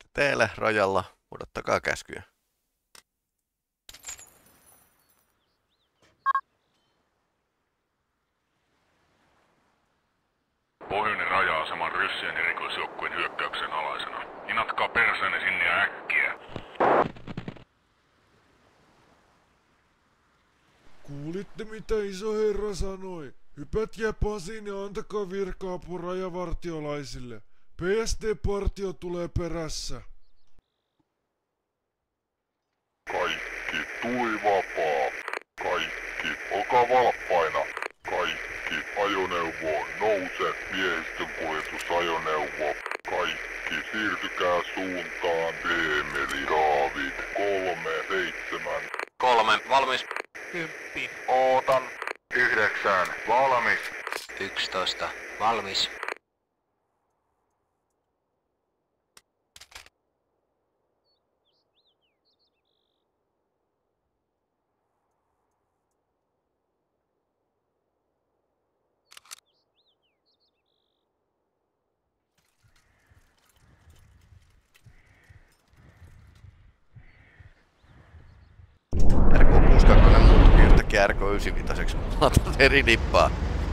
teille rajalla, odottakaa käskyjä. Pohjoinen raja-aseman ryssien erikoisjoukkueen hyökkäyksen alaisena. Inatkaa perseenne sinne ja äkkiä. Kuulitte mitä iso herra sanoi? Hypätkää Pasiin ja antakaa virka-apu rajavartiolaisille. PSD-partio tulee perässä. Kaikki tuli vapaa. Kaikki olkaa valppaina. Kaikki ajoneuvoon nouse. Miehistön kuljetusajoneuvo. Kaikki siirtykää suuntaan BM eli David 37. 3 valmis. 10. Ootan. 9 valmis. 11 valmis. RK62 muuttukin yhtäkkiä RK95. Laitan eri nippaa.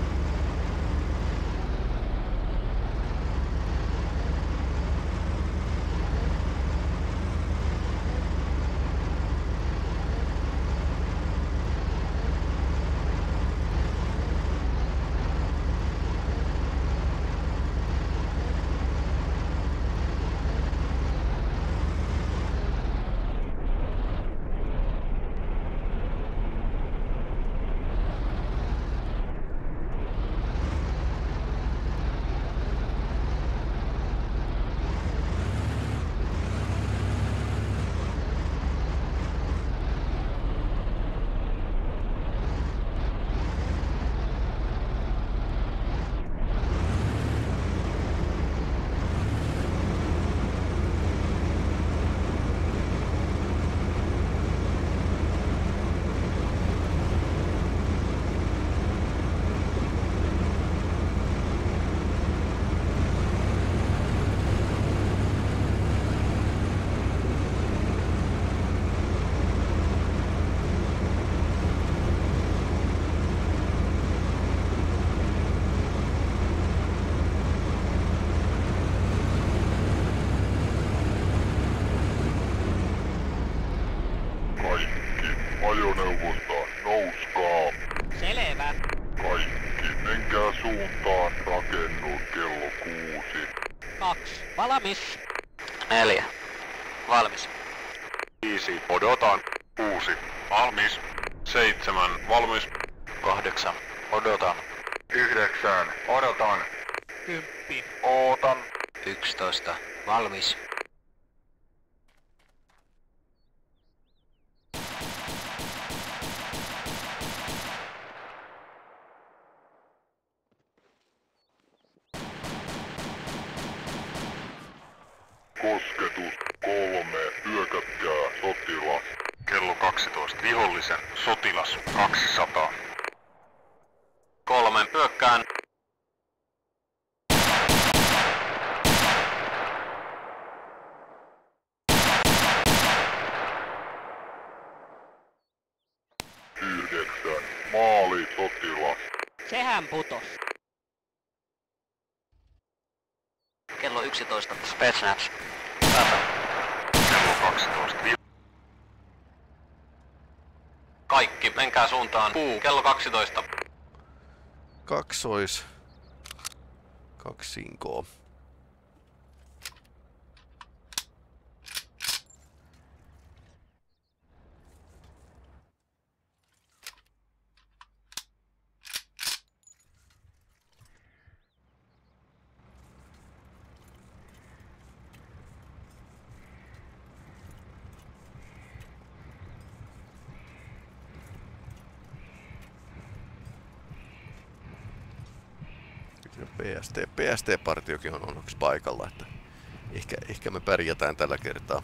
Kaikki ajoneuvosta nouskaa. Selvä. Kaikki menkää suuntaan rakennus kello 6. 2. Valmis. 4 valmis. 5 odotan. 6 valmis. 7 valmis. 8 odotan. 9 odotan. 10. Ootan. 11 valmis. Kosketus 3. Hyökätkää sotilas. Kello 12. Vihollisen sotilas 200. 3 hyökkään. Yhdeksän. Maali sotilas. Sehän putos. Kello 11 Spetsnaz. Kello 12. Kaikki menkää suuntaan. Puu. Kello 12. Kaksois. Kaksinko. PST-partiokin on onneksi paikalla, että ehkä me pärjätään tällä kertaa.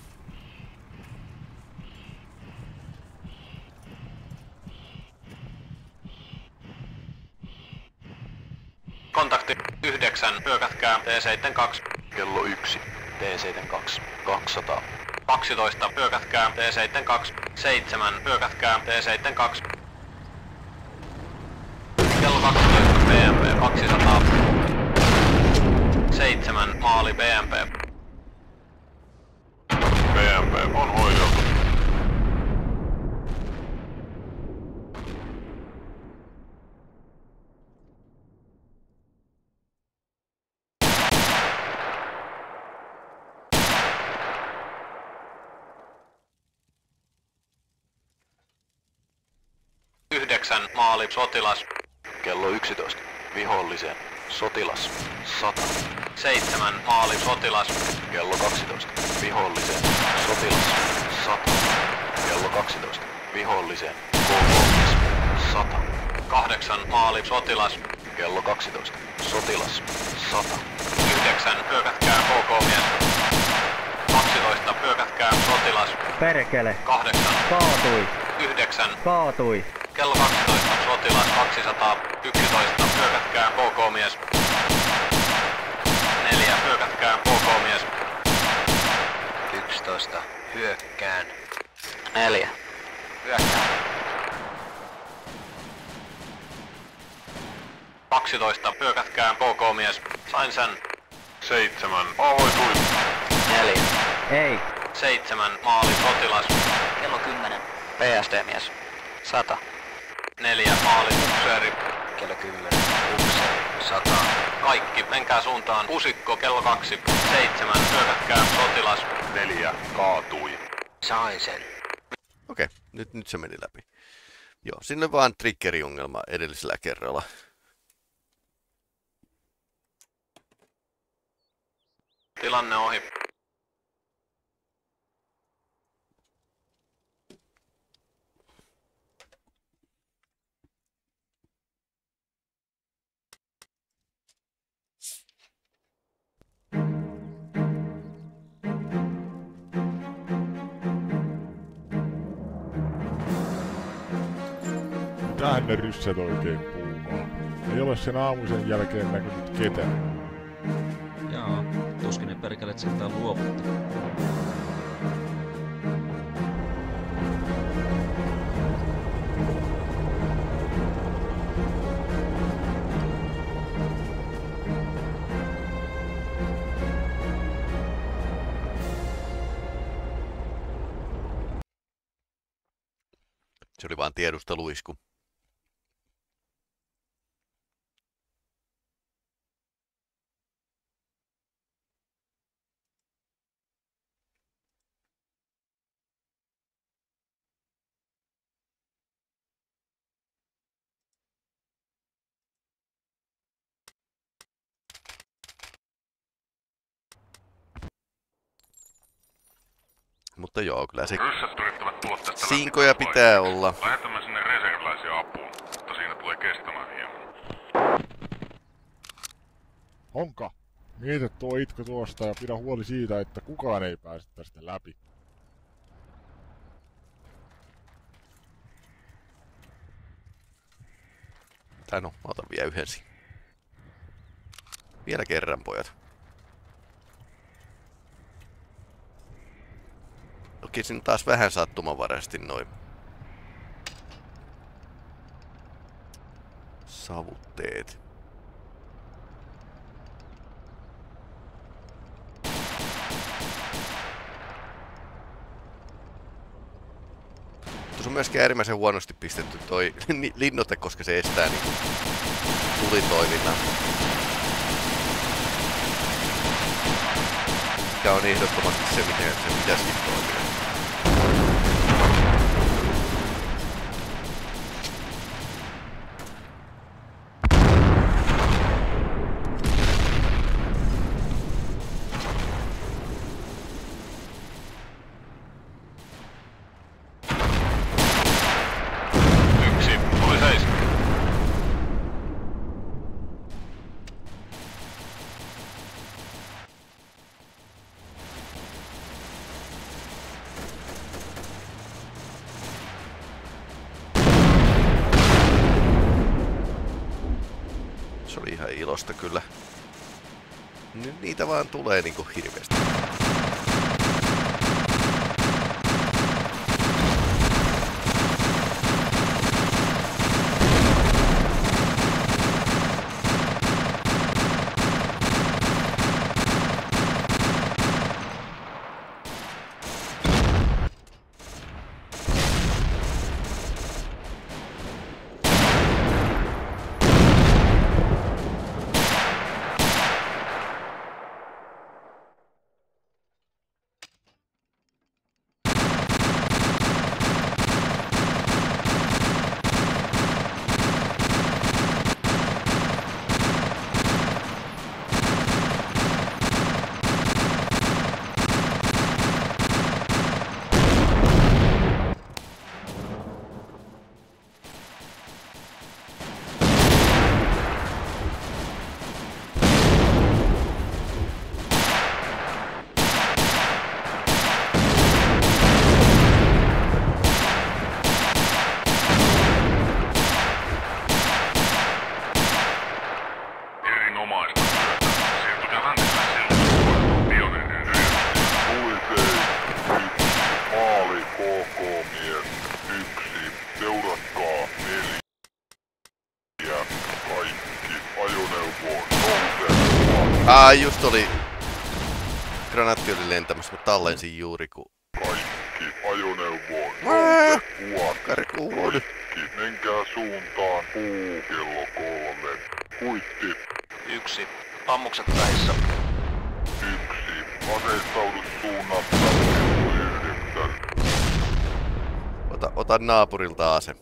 Kontakti 9. Hyökätkää T72. Kello 1. T72. 200. 12, hyökätkää T72. 7, hyökätkää T72. Kello 12, BMP 200. 7, maali BMP. BMP on hoideltu. Maali sotilas. Kello 11. Vihollisen. Sotilas. 100. 7 maali sotilas. Kello 12. Vihollisen. Sotilas. 100. Kello 12. Vihollisen. KK-mies. 100. 8 maali sotilas. Kello 12. Sotilas. 100. 9 hyökätkää KK-mies. 12 hyökätkää sotilas. Perkele. 8 Kaatui. 9 Kaatui. kello 12 sotilas 200. 11 hyökätkää KK-mies. 4 hyökätkää KK-mies. 11. Hyökkään. 4 hyökkää. 12 hyökätkää KK-mies. Sain sen. 7 aloituin. 4 Ei. 7 maali sotilas. Kello 10. PSD-mies. 100. 4 maali upseeri. Kello 10. Upseeri. 100. Kaikki menkää suuntaan. Pusikko kello 2. 7 hyökätkää sotilas. 4 kaatui. Sain sen. Okei, nyt se meni läpi. Joo, sinne vaan triggeriongelma edellisellä kerralla. Tilanne ohi. Mitähän ne ryssät oikein puuhaa? Ei ole sen aamuisen jälkeen näkynyt ketään. Jaa, tuskin ne perkelet sentään luovutti. Se oli vaan tiedusteluisku. Mutta joo, kyllä se Ryssät yrittävät tulla tästä sinkoja läpi pitää vaikeaksi. olla. Lähetämme sinne reserviläisiä apuun, mutta siinä tulee kestämään hieman. Honka, mieti tuo itko tuosta ja pidä huoli siitä, että kukaan ei pääse tästä läpi. Tai no, mä otan vielä yhden. Vielä kerran, pojat. Toki siinä taas vähän sattumanvaraisesti noin savutteet. Tuossa on myöskin äärimmäisen huonosti pistetty toi linnoite, koska se estää niinku tulitoiminnan. Mikä on ehdottomasti se, miten se pitäisikin toimia. Se oli ihan ilosta kyllä. Niitä vaan tulee niinku hirveästi. Just oli... Granaatti oli lentämässä, mä tallensin juuri kun... Kaikki ajoneuvoon. Nouse uat. Karkuun. Kaikki menkää suuntaan. Puu kello 3. Kuitti. 1. Ammukset vähissä. 1. Aseistaudu suunnasta. Kello 9. Ota naapurilta ase.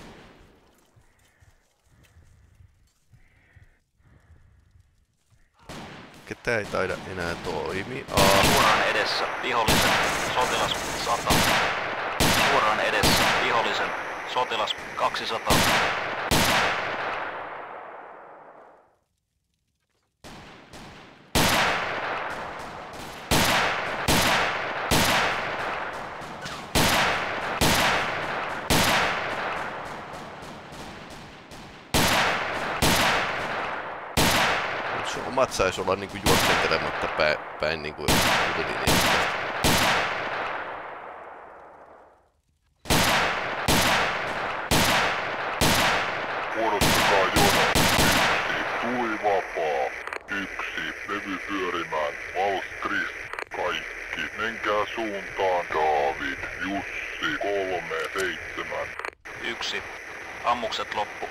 Ketä ei taida enää toimia. Suoraan edessä. Vihollisen. Sotilas 100. Suoraan edessä. Vihollisen. Sotilas 200. Omat sais olla niinku juoksentelematta päin niinku ylilinjasta. Muodostakaa jono. 1. Tuli vapaa. 1. Levy pyörimään. Malstris. Kaikki. Menkää suuntaan. David. Jussi. 3. 7. 1. Ammukset loppu.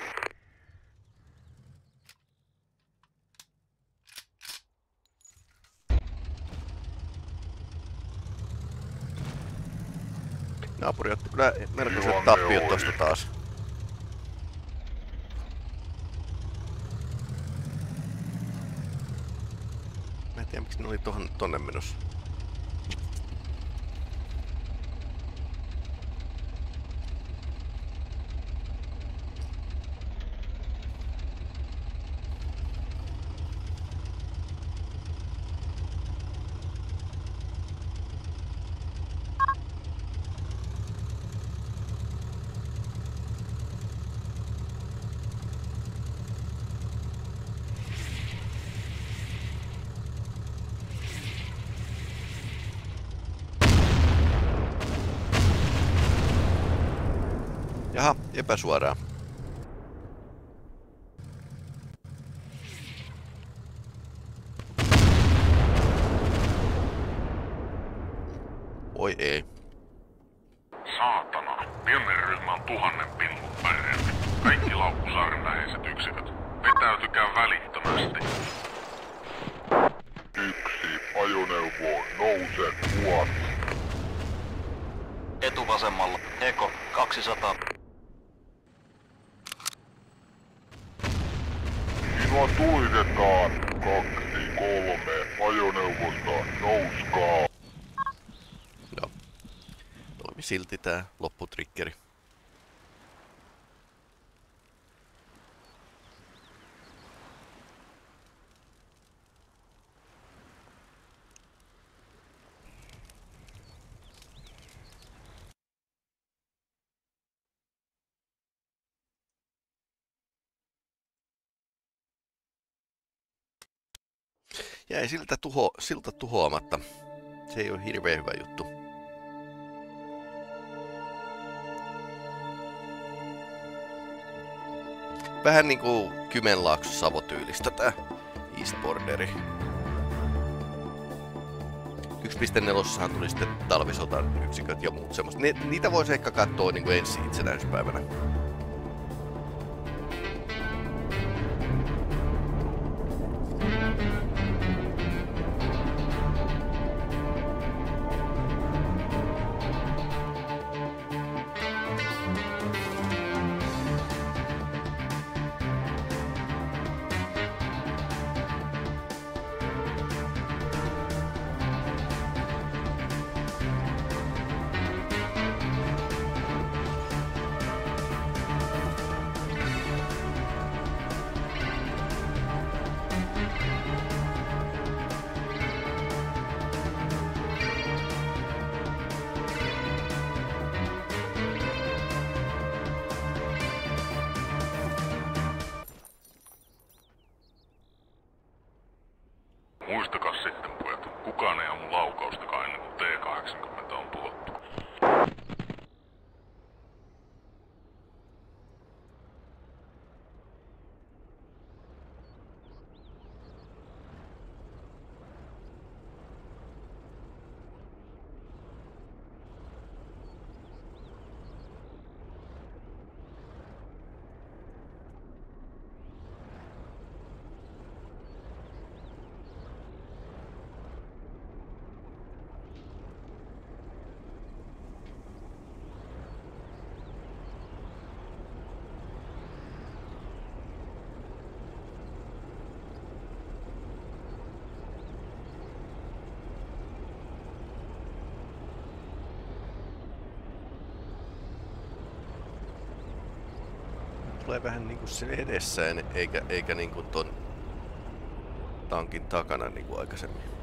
Naapuri otti kyllä melkoiset tappiot tosta taas. Mä en tiedä miksi ne oli tonne menossa. Jaha, epäsuoraan. Oi ei. Saatana. Pioneeriryhmä on 1000 pinnun parempi. Kaikki Laukkusaaren läheiset yksiköt. Vetäytykää välittömästi. 1. Ajoneuvoon. Nouse uat. Etuvasemmalla. Eko 200. Minua tulitetaan. 2. 3. Ajoneuvosta. Nouskaa. No. Toimi silti tää lopputrikkeri. Jäi siltä tuhoamatta. Se ei ole hirveän hyvä juttu. Vähän niinku Kymenlaakso-Savo-tyylistä tää East Borderi. 1.4 tuli sitten talvisotan yksiköt ja muut semmoista. Niitä voisi ehkä katsoa niinku ensi itsenäispäivänä. Muistakaa sitten, pojat. Kukaan ei ammu laukaustakaan ennen kuin T-80 on tuhottu. tulee vähän niinku sen edessään, eikä niinku ton tankin takana niinku aikaisemmin.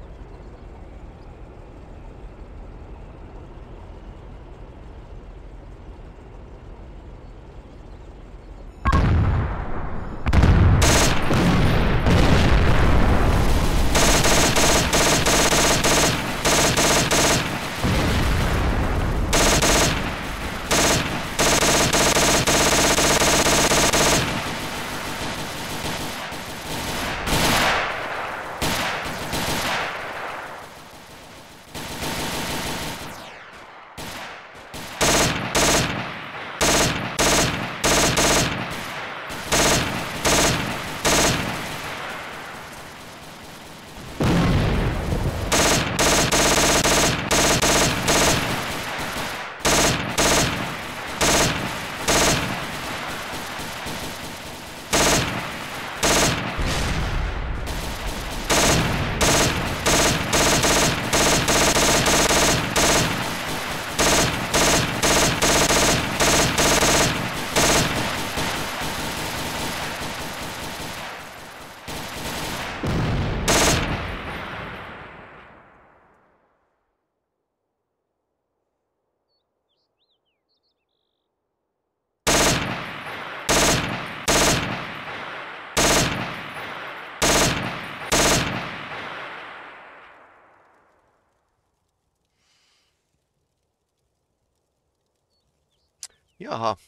Jaha.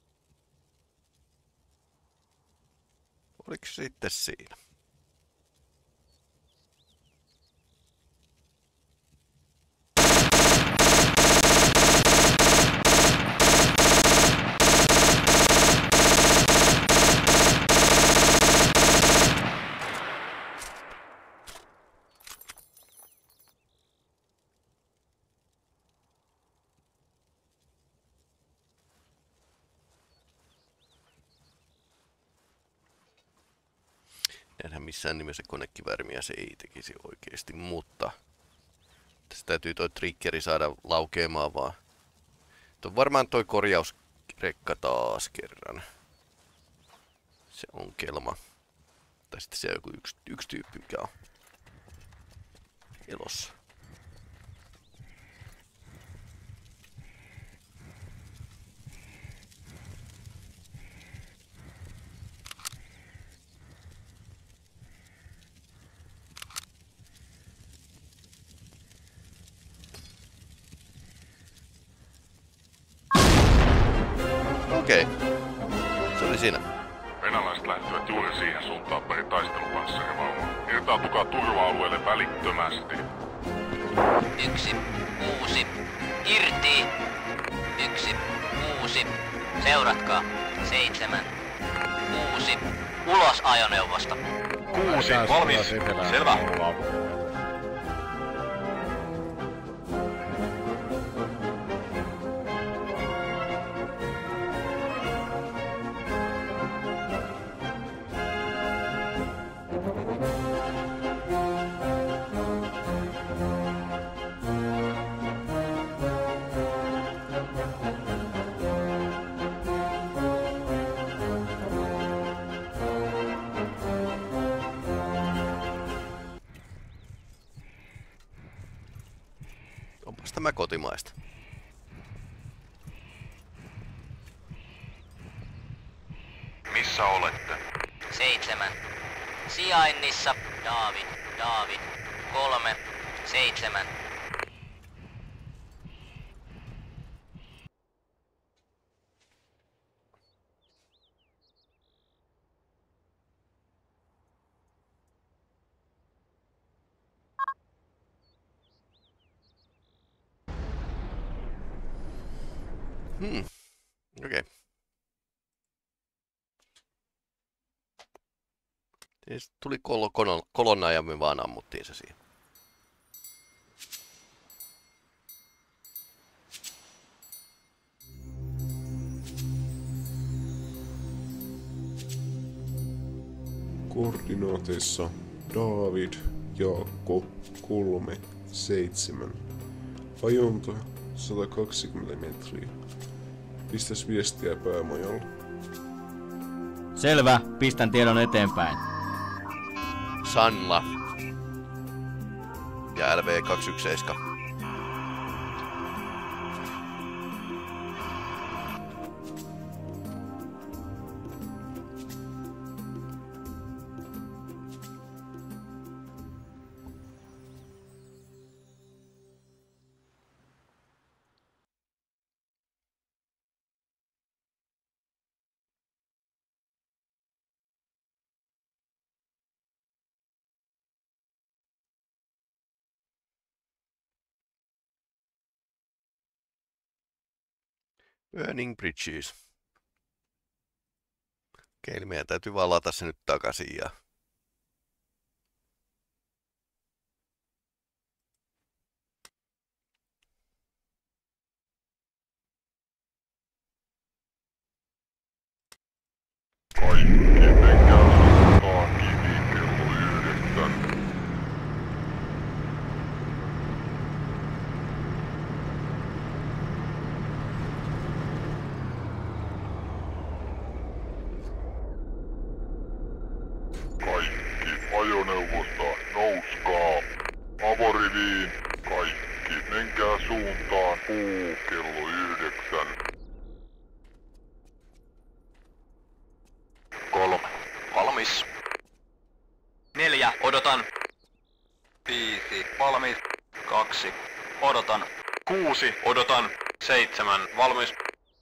Oliko se sitten siinä? Enhän missään nimessä konekivääriä se ei tekisi oikeesti, mutta tässä täytyy toi triggeri saada laukeamaan vaan. Tuo on varmaan toi korjausrekka taas kerran. Se on kelma. Tai sitten se on joku yksi tyyppi, mikä on elossa. Okei. Se oli siinä. Venäläiset lähtivät juuri siihen suuntaan päin taistelupanssarivaunua. Irtautukaa turva-alueelle välittömästi. 1, 6. Irti. 1, 6. Seuratkaa. 7, 6. Ulos ajoneuvosta. 6, valmis. Selvä. Onpas tämä kotimaista. Missä olette? 7. Sijainnissa. David. 3, 7. Okei. Tuli kolonna ja me vaan ammuttiin se siihen. Koordinaateissa David, Jaakko, 3, 7. Ajonta 120 metriä. Pistäs viestiä päämajalla. Selvä, pistän tiedon eteenpäin. Sanla. Ja LV217. Burning Bridges. Okei, eli meidän täytyy vaan ladata se nyt takaisin ja... Kaikki menkää suuntaan kivi kello 9. Kaikki ajoneuvosta nouskaa. Avoriviin. Kaikki menkää suuntaan puu kello 9. 3. Valmis. 4. Odotan. 5. Valmis. 2. Odotan. 6. Odotan. 7. Valmis.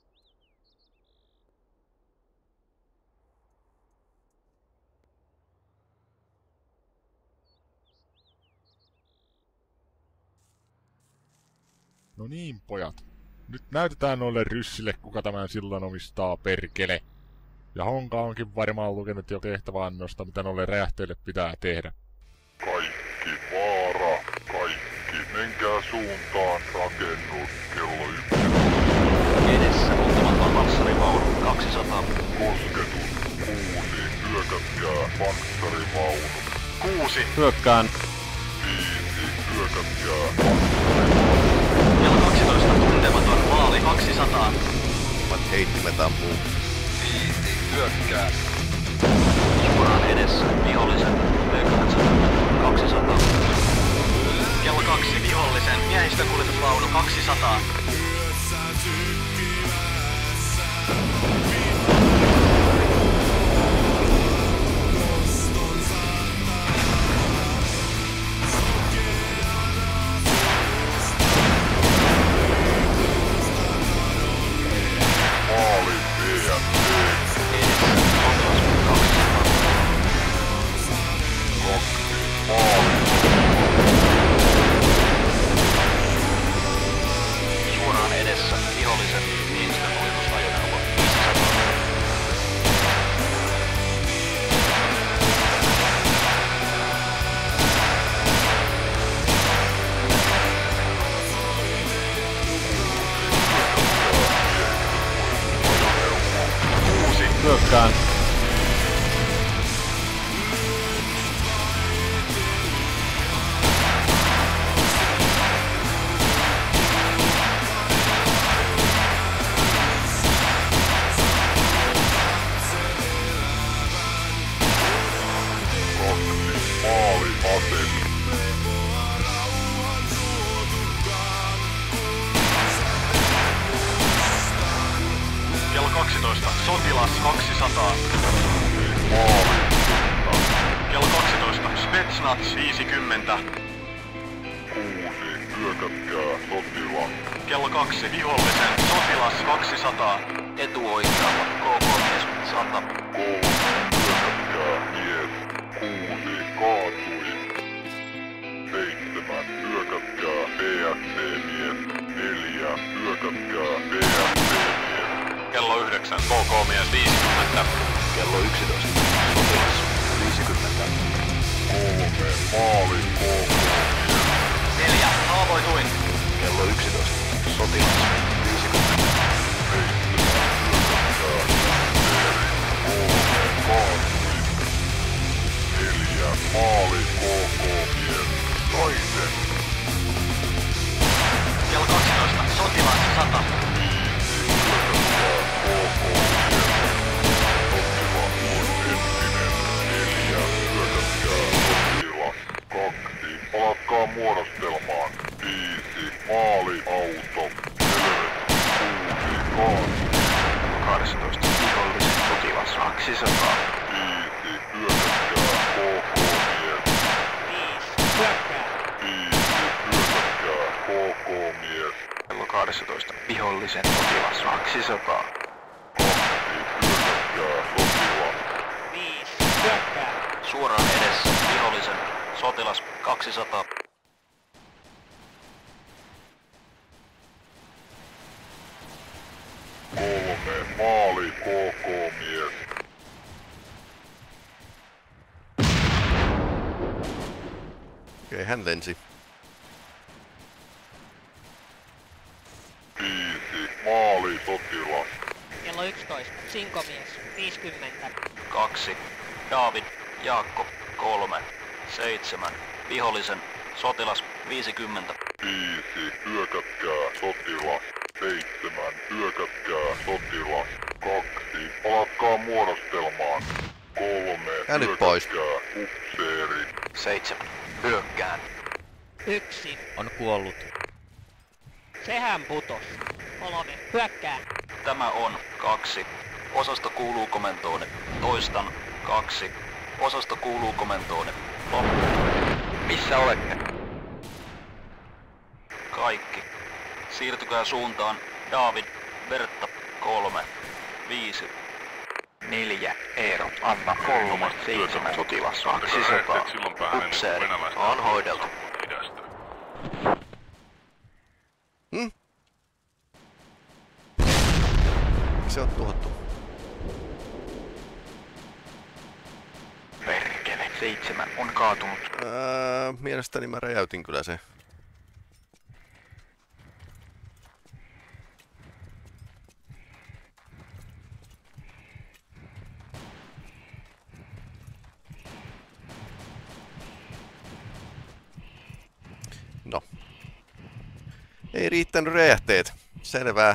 No niin, pojat. Nyt näytetään noille ryssille, kuka tämän sillan omistaa, perkele. Ja Honka onkin varmaan lukenut jo tehtäväannosta, mitä noille räjähteille pitää tehdä. Kaikki vaara. Kaikki menkää suuntaan rakennus kello 1. Edessä muutamaton panssarivaunu 200. Kosketus 6. Hyökätkää panssarivaunu. 6. Hyökkään. 5. Hyökätkää panssarivaunu. Kello 12. Tuntematon maali 200. Heittimet ampuu. 5. Hyökkää. Suoraan edessä vihollisen P-80 200. Kello 2 vihollisen miehistökuljetusvaunu 200. Maali VMT. Suoraan edessä vihollisen miehistökuljetusajoneuvo 500. Hyökkään. Maali ase. Kello 12. Sotilas 200. Maali. Kello 12. Spetsnaz 50. 6. Hyökätkää sotilas. Kello 2. Vihollisen sotilas 200. Etuoikealla KK-mies 100. 3. Hyökätkää mies. 6. Kaatui. 7. Hyökätkää PFC-mies. 4. Hyökätkää PFC-mies. Kello 9. KK-mies 50. Kello 11. Sotilas 50. 3. Maali KK-mies. 4. Haavoituin. Kello 11. Sotilas 50. 4. Maali KK-mies. Naisen. Kello 12. Sotilas 100. 5. Hyökätkää KK-mies. Sotilas 12. Vihollisen sotilas 200. 5. Hyökätkää KK-mies. Kello 12. Vihollisen sotilas 200. 2. Hyökätkää sotilas. 5. Hyökkää. Suoraan edessä. Vihollisen sotilas 200. 3. Maali KK-mies. Okei, hän lensi. 5. Maali sotilas. Kello 11. Sinkomies. 50. 2. David, Jaakko, 3. 7. Vihollisen sotilas 50. 5. Hyökätkää sotilas. 7. Hyökätkää sotilas. 2. Palatkaa muodostelmaan. 3. Käänny pois. Hyökätkää upseeri. 7. Hyökkään. 1. On kuollut. Sehän putos. 3. Hyökkää. Tämä on 2. Osasto kuuluu komentoonne. Toistan 2. Osasto kuuluu komentoonne. Loppu. Missä olette? Kaikki. Siirtykää suuntaan. David, Bertta, 3. 5. 4. Eero, Anna, 3. 7. Sotilas 200. Upseeri on hoideltu. Se on tuhottu. Perkele, 7 on kaatunut. Mielestäni mä räjäytin kyllä se. No. Ei riittänyt räjähteet. Selvää.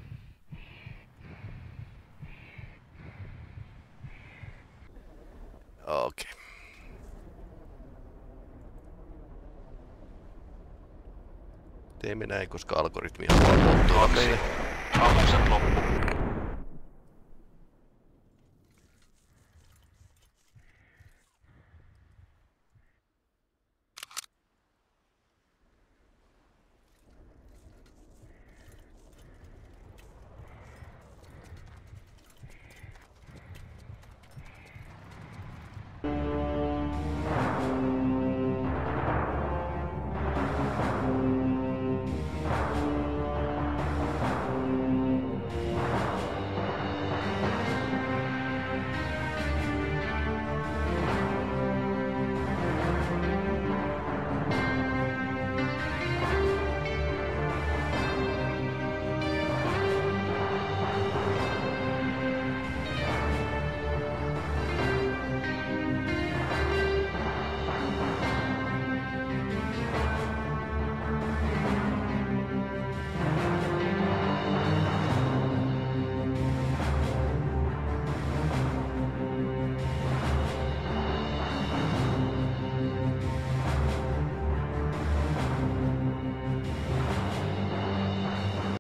Okei. Teemme näin, koska algoritmi haluaa muuttua meille. Ammukset loppu.